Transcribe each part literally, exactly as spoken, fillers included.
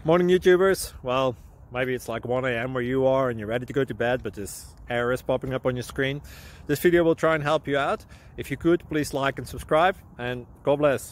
Morning YouTubers. Well, maybe it's like one A M where you are and you're ready to go to bed, but this error is popping up on your screen. This video will try and help you out. If you could, please like and subscribe, and God bless.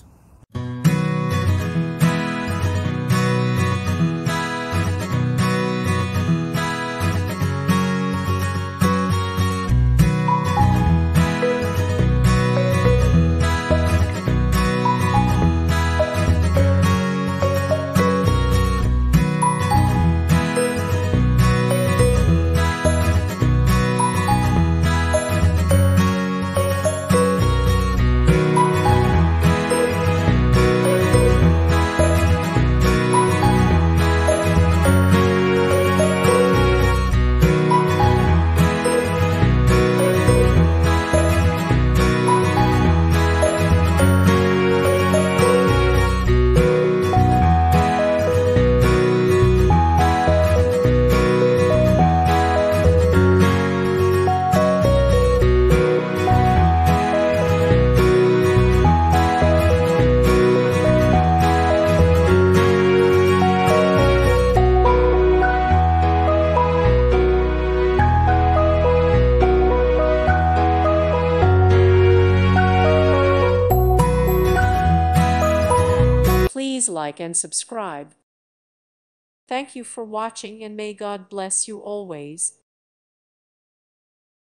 Please like and subscribe. Thank you for watching, and may God bless you always.